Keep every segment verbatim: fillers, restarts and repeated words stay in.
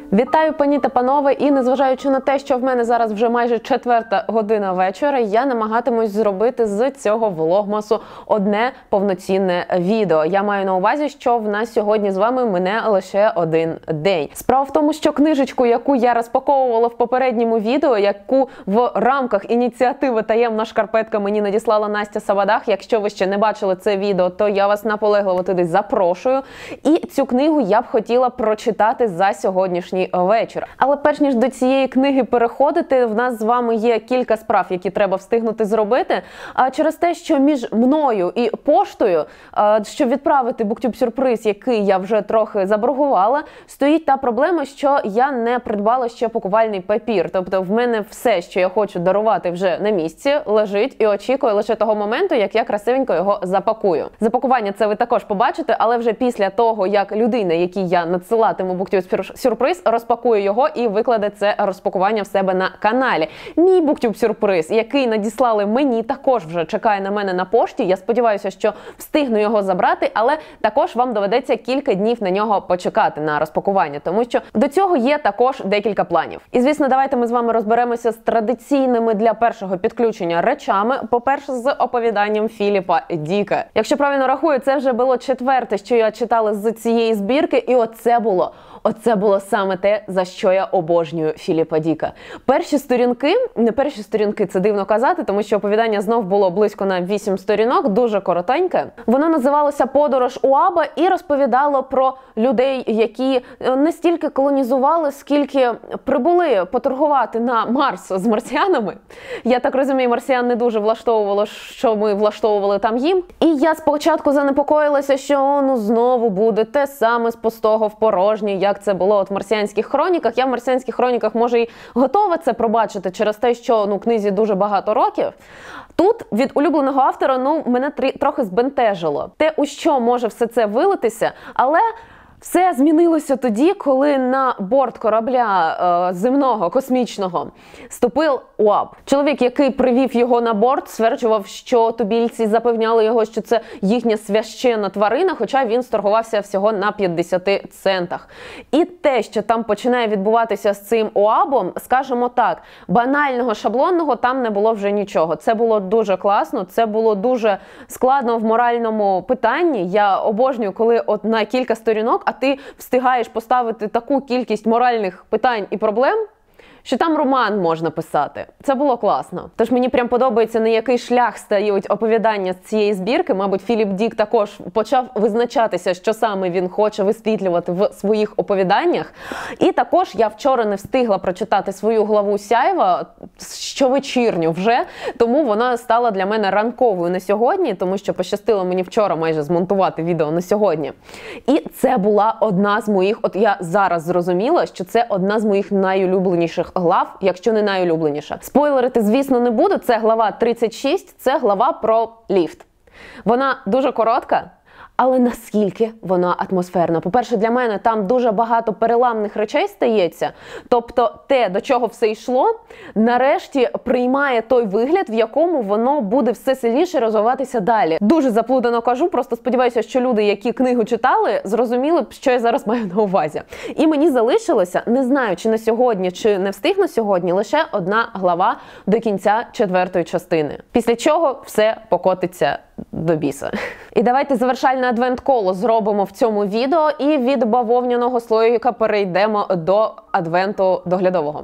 Вітаю, пані та панове, і незважаючи на те, що в мене зараз вже майже четверта година вечора, я намагатимусь зробити з цього влогмасу одне повноцінне відео. Я маю на увазі, що в нас сьогодні з вами мине лише один день. Справа в тому, що книжечку, яку я розпаковувала в попередньому відео, яку в рамках ініціативи «Таємна шкарпетка» мені надіслала Настя Сабадах, якщо ви ще не бачили це відео, то я вас наполегливо туди запрошую. І цю книгу я б хотіла прочитати за сьогоднішній вечір. Але перш ніж до цієї книги переходити, в нас з вами є кілька справ, які треба встигнути зробити. А через те, що між мною і поштою, щоб відправити BookTube-сюрприз, який я вже трохи заборгувала, стоїть та проблема, що я не придбала ще пакувальний папір. Тобто в мене все, що я хочу дарувати, вже на місці, лежить і очікує лише того моменту, як я красивенько його запакую. Запакування це ви також побачите, але вже після того, як людина, якій я надсилатиму BookTube-сюрприз, розпакує його і викладе це розпакування в себе на каналі. Мій BookTube-сюрприз, який надіслали мені, також вже чекає на мене на пошті. Я сподіваюся, що встигну його забрати, але також вам доведеться кілька днів на нього почекати, на розпакування, тому що до цього є також декілька планів. І, звісно, давайте ми з вами розберемося з традиційними для першого підключення речами. По-перше, з оповіданням Філіпа Діка. Якщо правильно рахую, це вже було четверте, що я читала з цієї збірки, і оце було Оце було саме те, за що я обожнюю Філіпа Діка. Перші сторінки, не перші сторінки, це дивно казати, тому що оповідання знов було близько на вісім сторінок, дуже коротеньке. Воно називалося «Подорож Уаба» і розповідало про людей, які не стільки колонізували, скільки прибули поторгувати на Марс з марсіанами. Я так розумію, марсіан не дуже влаштовувало, що ми влаштовували там їм. І я спочатку занепокоїлася, що ну знову буде те саме з пустого в порожнє, як це було от в «Марсіанських хроніках». Я в «Марсіанських хроніках» може і готова це пробачити через те, що ну книзі дуже багато років. Тут від улюбленого автора ну мене трохи збентежило те, у що може все це вилитися, але все змінилося тоді, коли на борт корабля е, земного, космічного ступив Уаб. Чоловік, який привів його на борт, стверджував, що тубільці запевняли його, що це їхня священна тварина, хоча він сторгувався всього на п'ятдесяти центах. І те, що там починає відбуватися з цим Уабом, скажімо так, банального, шаблонного там не було вже нічого. Це було дуже класно, це було дуже складно в моральному питанні. Я обожнюю, коли от на кілька сторінок а ти встигаєш поставити таку кількість моральних питань і проблем, що там роман можна писати. Це було класно. Тож мені прям подобається, на який шлях стають оповідання з цієї збірки. Мабуть, Філіп Дік також почав визначатися, що саме він хоче висвітлювати в своїх оповіданнях. І також я вчора не встигла прочитати свою главу «Сяйва», щовечірню вже, тому вона стала для мене ранковою на сьогодні, тому що пощастило мені вчора майже змонтувати відео на сьогодні. І це була одна з моїх, от я зараз зрозуміла, що це одна з моїх найулюбленіших глав, якщо не найулюбленіша. Спойлерити, звісно, не буду. Це глава тридцять шість, це глава про ліфт. Вона дуже коротка, але наскільки вона атмосферна. По-перше, для мене там дуже багато переламних речей стається. Тобто те, до чого все йшло, нарешті приймає той вигляд, в якому воно буде все сильніше розвиватися далі. Дуже заплутано кажу, просто сподіваюся, що люди, які книгу читали, зрозуміли, що я зараз маю на увазі. І мені залишилося, не знаю, чи на сьогодні, чи не встигну сьогодні, лише одна глава до кінця четвертої частини. Після чого все покотиться до біса. І давайте завершальне адвент-коло зробимо в цьому відео і від бавовняного слоїка перейдемо до адвенту доглядового.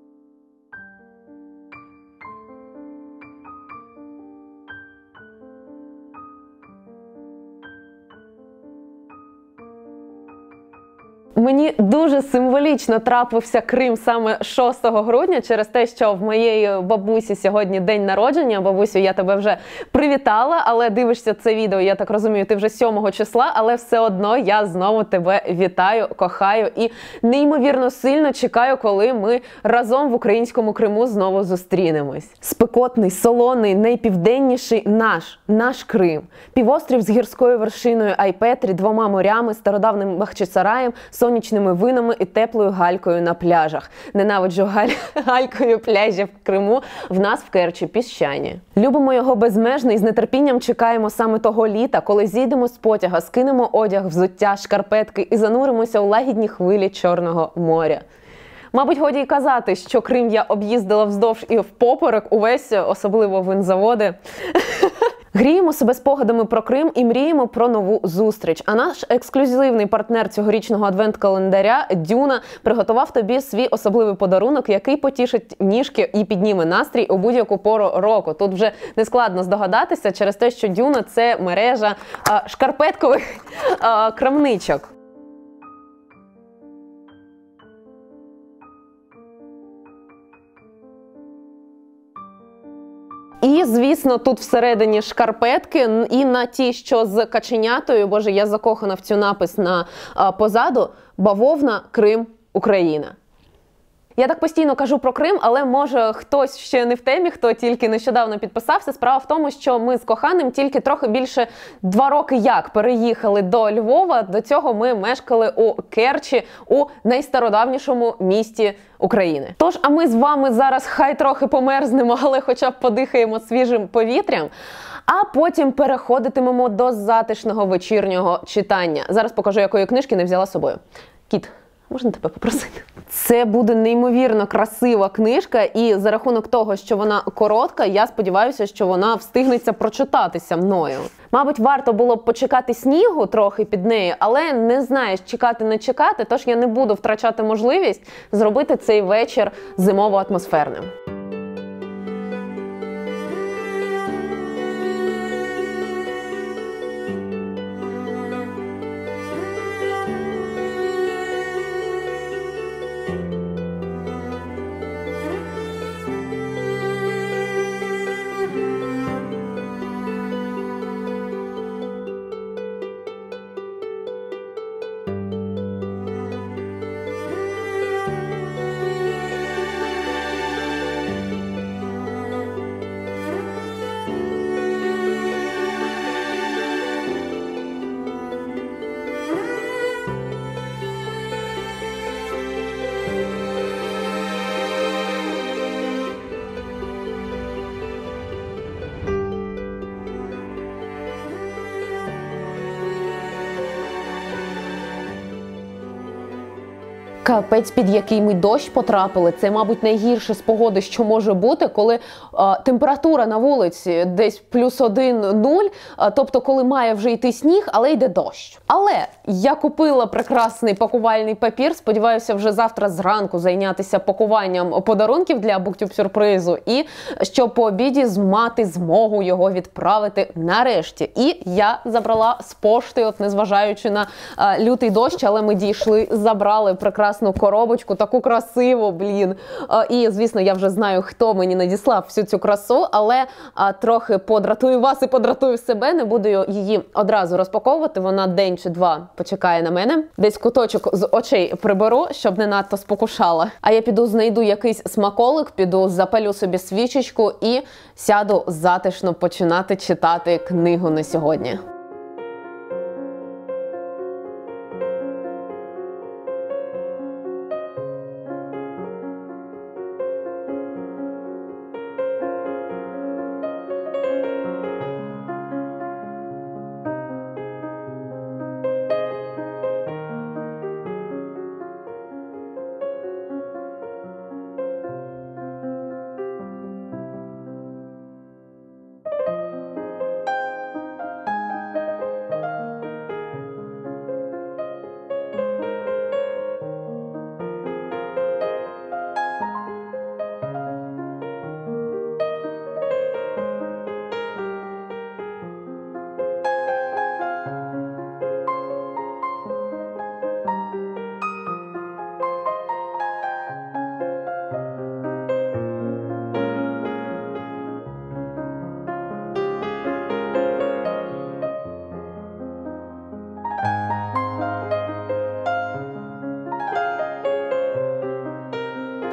Мені дуже символічно трапився Крим саме шостого грудня через те, що в моєї бабусі сьогодні день народження. Бабусю, я тебе вже привітала, але дивишся це відео, я так розумію, ти вже сьомого числа, але все одно я знову тебе вітаю, кохаю і неймовірно сильно чекаю, коли ми разом в українському Криму знову зустрінемось. Спекотний, солоний, найпівденніший наш, наш Крим. Півострів з гірською вершиною Айпетрі, двома морями, стародавним Бахчисараєм, сонячними винами і теплою галькою на пляжах. Ненавиджу галь... галькою пляжі в Криму, в нас в Керчі піщані. Любимо його безмежно і з нетерпінням чекаємо саме того літа, коли зійдемо з потяга, скинемо одяг, взуття, шкарпетки і зануримося у лагідні хвилі Чорного моря. Мабуть, годі й казати, що Крим я об'їздила вздовж і впоперек увесь, особливо винзаводи. Гріємо себе спогадами про Крим і мріємо про нову зустріч. А наш ексклюзивний партнер цьогорічного адвент-календаря Дюна приготував тобі свій особливий подарунок, який потішить ніжки і підніме настрій у будь-яку пору року. Тут вже не складно здогадатися через те, що Дюна – це мережа а, шкарпеткових а, крамничок. І, звісно, тут всередині шкарпетки, і на ті, що з каченятою, боже, я закохана в цю напис на а, позаду, бавовна, Крим, Україна. Я так постійно кажу про Крим, але може хтось ще не в темі, хто тільки нещодавно підписався. Справа в тому, що ми з коханим тільки трохи більше два роки як переїхали до Львова. До цього ми мешкали у Керчі, у найстародавнішому місті України. Тож, а ми з вами зараз хай трохи померзнемо, але хоча б подихаємо свіжим повітрям. А потім переходитимемо до затишного вечірнього читання. Зараз покажу, якої книжки не взяла з собою. Кіт, можна тебе попросити? Це буде неймовірно красива книжка, і за рахунок того, що вона коротка, я сподіваюся, що вона встигнеться прочитатися мною. Мабуть, варто було б почекати снігу трохи під нею, але не знаєш, чекати не чекати, тож я не буду втрачати можливість зробити цей вечір зимово-атмосферним. Капець, під який ми дощ потрапили. Це, мабуть, найгірше з погоди, що може бути, коли а, температура на вулиці десь плюс один нуль, а, тобто коли має вже йти сніг, але йде дощ. Але я купила прекрасний пакувальний папір, сподіваюся вже завтра зранку зайнятися пакуванням подарунків для буктюб-сюрпризу і щоб по обіді мати змогу його відправити нарешті. І я забрала з пошти, от незважаючи на а, лютий дощ, але ми дійшли, забрали прекрасну коробочку, таку красиву, блін. А, і, звісно, я вже знаю, хто мені надіслав всю цю красу, але а, трохи подратую вас і подратую себе, не буду її одразу розпаковувати, вона день чи два почекає на мене. Десь куточок з очей приберу, щоб не надто спокушала. А я піду знайду якийсь смаколик, піду запалю собі свічечку і сяду затишно починати читати книгу на сьогодні.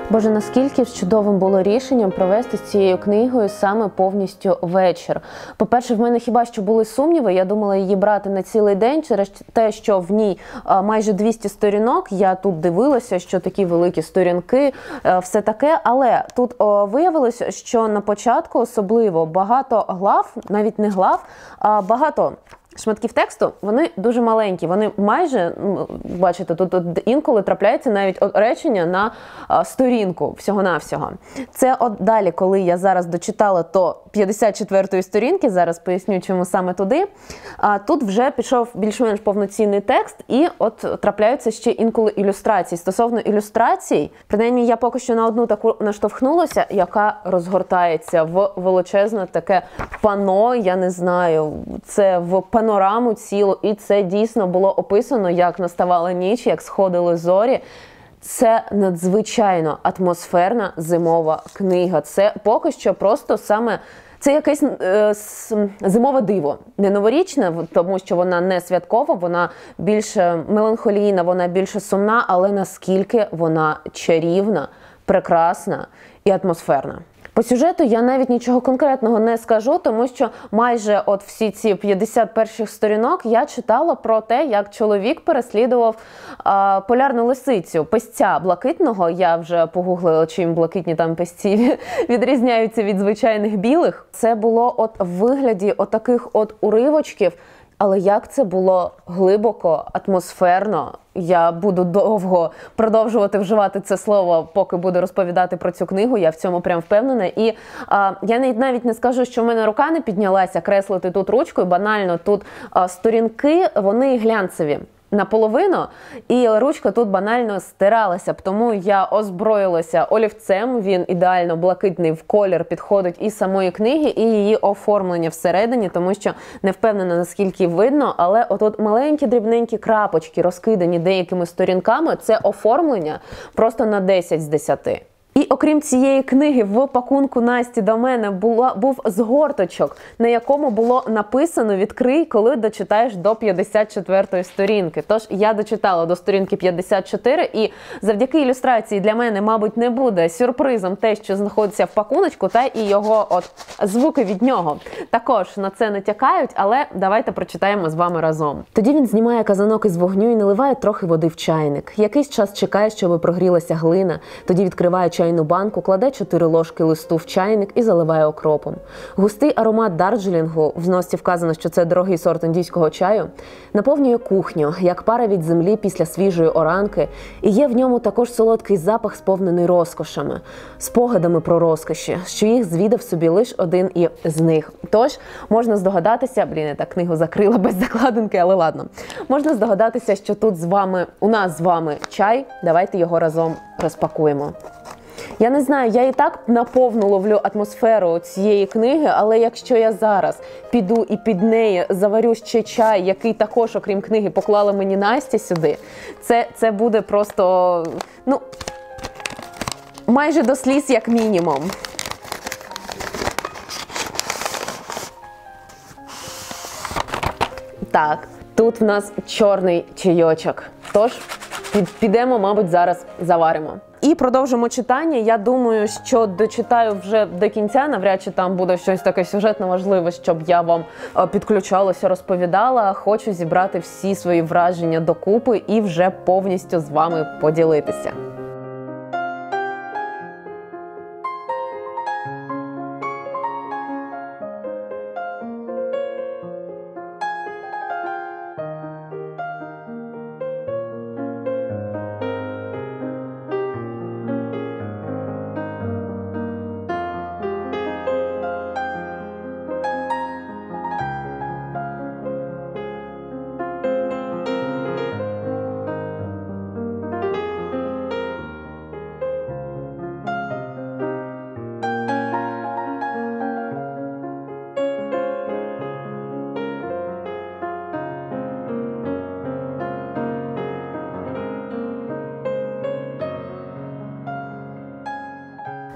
Боже, наскільки ж чудовим було рішенням провести з цією книгою саме повністю вечір. По-перше, в мене хіба що були сумніви, я думала її брати на цілий день через те, що в ній а, майже двісті сторінок, я тут дивилася, що такі великі сторінки, а, все таке, але тут а, виявилося, що на початку особливо багато глав, навіть не глав, а багато шматків тексту, вони дуже маленькі, вони майже, бачите, тут, тут інколи трапляється навіть речення на а, сторінку всього-навсього. Це от далі, коли я зараз дочитала до п'ятдесят четвертої сторінки, зараз поясню, чому саме туди, а, тут вже пішов більш-менш повноцінний текст, і от трапляються ще інколи ілюстрації. Стосовно ілюстрацій, принаймні я поки що на одну таку наштовхнулася, яка розгортається в величезне таке пано, я не знаю, це в панораму цілу, і це дійсно було описано, як наставала ніч, як сходили зорі. Це надзвичайно атмосферна зимова книга. Це поки що просто саме, це якесь е, зимове диво. Не новорічне, тому що вона не святкова, вона більш меланхолійна, вона більш сумна, але наскільки вона чарівна, прекрасна і атмосферна. По сюжету я навіть нічого конкретного не скажу, тому що майже от всі ці п'ятдесят перших сторінок я читала про те, як чоловік переслідував а, полярну лисицю, песця блакитного. Я вже погуглила, чим блакитні там песці відрізняються від звичайних білих. Це було от в вигляді отаких от уривочків, але як це було глибоко, атмосферно. Я буду довго продовжувати вживати це слово, поки буду розповідати про цю книгу, я в цьому прям впевнена. І а, я навіть не скажу, що в мене рука не піднялася креслити тут ручкою, банально тут а, сторінки, вони глянцеві наполовину, і ручка тут банально стиралася б, тому я озброїлася олівцем, він ідеально блакитний в колір підходить і самої книги, і її оформлення всередині, тому що не впевнена, наскільки видно, але отут маленькі дрібненькі крапочки, розкидані деякими сторінками, це оформлення просто на десять з десяти. І окрім цієї книги, в пакунку Насті до мене була, був згорточок, на якому було написано «Відкрий, коли дочитаєш до п'ятдесят четвертої сторінки». Тож я дочитала до сторінки п'ятдесят чотири, і завдяки ілюстрації для мене, мабуть, не буде сюрпризом те, що знаходиться в пакуночку, та і його от звуки від нього також на це натякають, але давайте прочитаємо з вами разом. Тоді він знімає казанок із вогню і наливає трохи води в чайник. Якийсь час чекає, щоб прогрілася глина, тоді відкриває чайну банку, кладе чотири ложки листу в чайник і заливає окропом. Густий аромат дарджилінгу, в зносці вказано, що це дорогий сорт індійського чаю, наповнює кухню, як пара від землі після свіжої оранки, і є в ньому також солодкий запах, сповнений розкошами, спогадами про розкоші, що їх звідав собі лише один із них. Тож, можна здогадатися, блін, я так книгу закрила без закладинки, але ладно, можна здогадатися, що тут з вами, у нас з вами чай, давайте його разом розпакуємо. Я не знаю, я і так наповну ловлю атмосферу цієї книги, але якщо я зараз піду і під неї заварю ще чай, який також, окрім книги, поклала мені Настя сюди, це, це буде просто, ну, майже до сліз як мінімум. Так, тут в нас чорний чайочок, тож підемо, мабуть, зараз заваримо. І продовжимо читання. Я думаю, що дочитаю вже до кінця, навряд чи там буде щось таке сюжетно важливе, щоб я вам підключалася, розповідала. Хочу зібрати всі свої враження докупи і вже повністю з вами поділитися.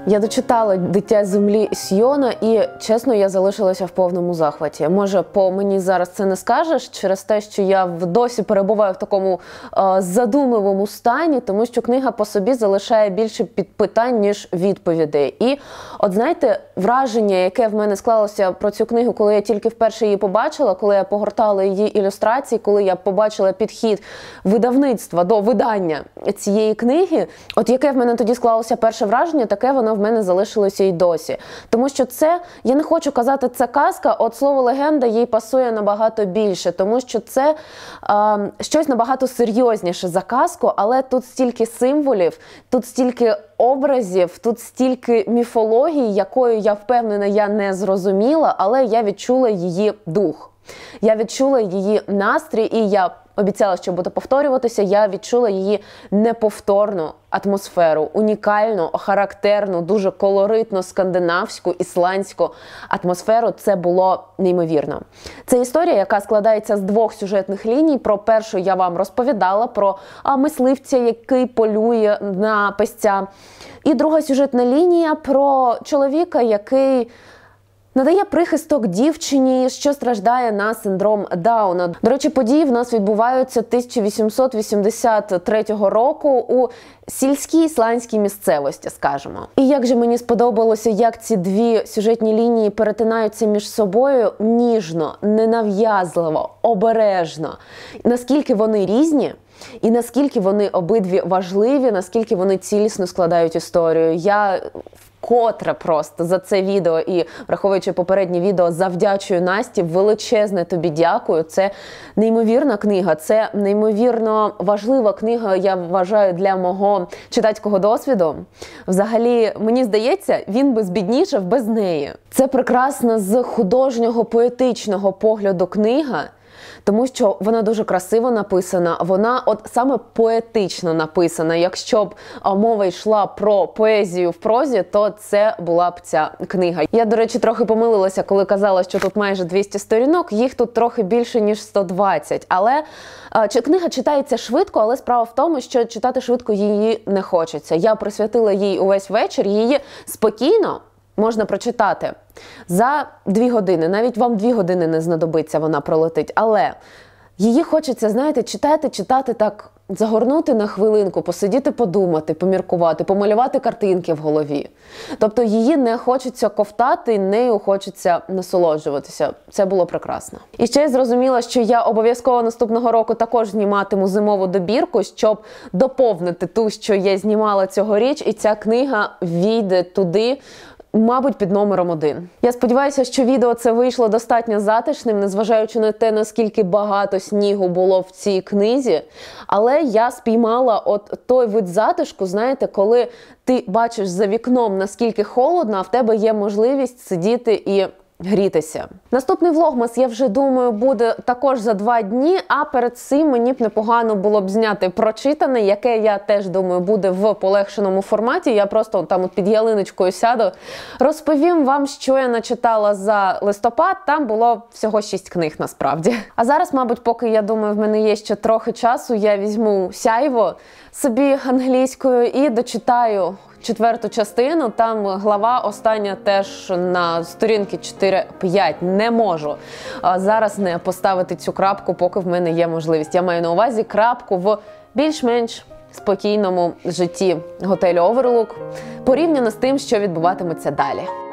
Я дочитала «Дитя землі» Сьйона і, чесно, я залишилася в повному захваті. Може, по мені зараз це не скажеш через те, що я досі перебуваю в такому е, задумливому стані, тому що книга по собі залишає більше підпитань, ніж відповідей. І, от знаєте, враження, яке в мене склалося про цю книгу, коли я тільки вперше її побачила, коли я погортала її ілюстрації, коли я побачила підхід видавництва до видання цієї книги, от яке в мене тоді склалося перше враження, таке воно в мене залишилося і досі. Тому що це, я не хочу казати, це казка, от слово легенда їй пасує набагато більше, тому що це е, щось набагато серйозніше за казку, але тут стільки символів, тут стільки образів, тут стільки міфології, якою, я впевнена, я не зрозуміла, але я відчула її дух. Я відчула її настрій, і я обіцяла, що буду повторюватися, я відчула її неповторну атмосферу, унікальну, характерну, дуже колоритну, скандинавську, ісландську атмосферу. Це було неймовірно. Це історія, яка складається з двох сюжетних ліній. Про першу я вам розповідала, про мисливця, який полює на песця. І друга сюжетна лінія про чоловіка, який надає прихисток дівчині, що страждає на синдром Дауна. До речі, події в нас відбуваються тисяча вісімсот вісімдесят третього року у сільській ісландській місцевості, скажімо. І як же мені сподобалося, як ці дві сюжетні лінії перетинаються між собою ніжно, ненав'язливо, обережно. Наскільки вони різні, і наскільки вони обидві важливі, наскільки вони цілісно складають історію. Я вкотре просто за це відео і, враховуючи попереднє відео, завдячую Насті, величезне тобі дякую. Це неймовірна книга, це неймовірно важлива книга, я вважаю, для мого читацького досвіду. Взагалі, мені здається, він би збіднішав без неї. Це прекрасна з художнього, поетичного погляду книга, тому що вона дуже красиво написана, вона от саме поетично написана. Якщо б мова йшла про поезію в прозі, то це була б ця книга. Я, до речі, трохи помилилася, коли казала, що тут майже двісті сторінок, їх тут трохи більше, ніж сто двадцять. Але чи книга читається швидко, але справа в тому, що читати швидко її не хочеться. Я присвятила їй увесь вечір, її спокійно можна прочитати за дві години. Навіть вам дві години не знадобиться, вона пролетить. Але її хочеться, знаєте, читати, читати так, загорнути на хвилинку, посидіти, подумати, поміркувати, помалювати картинки в голові. Тобто її не хочеться ковтати, нею хочеться насолоджуватися. Це було прекрасно. І ще я зрозуміла, що я обов'язково наступного року також зніматиму зимову добірку, щоб доповнити ту, що я знімала цьогоріч, і ця книга війде туди, мабуть, під номером один. Я сподіваюся, що відео це вийшло достатньо затишним, незважаючи на те, наскільки багато снігу було в цій книзі. Але я спіймала от той вид затишку, знаєте, коли ти бачиш за вікном, наскільки холодно, а в тебе є можливість сидіти і грітися. Наступний влогмас, я вже думаю, буде також за два дні, а перед цим мені б непогано було б зняти прочитане, яке, я теж думаю, буде в полегшеному форматі. Я просто там от під ялиночкою сяду, розповім вам, що я начитала за листопад. Там було всього шість книг насправді. А зараз, мабуть, поки, я думаю, в мене є ще трохи часу, я візьму «Сяйво» собі англійською і дочитаю четверту частину. Там глава остання теж на сторінки чотири-п'ять. Не можу зараз не поставити цю крапку, поки в мене є можливість. Я маю на увазі крапку в більш-менш спокійному житті готелю Overlook, порівняно з тим, що відбуватиметься далі.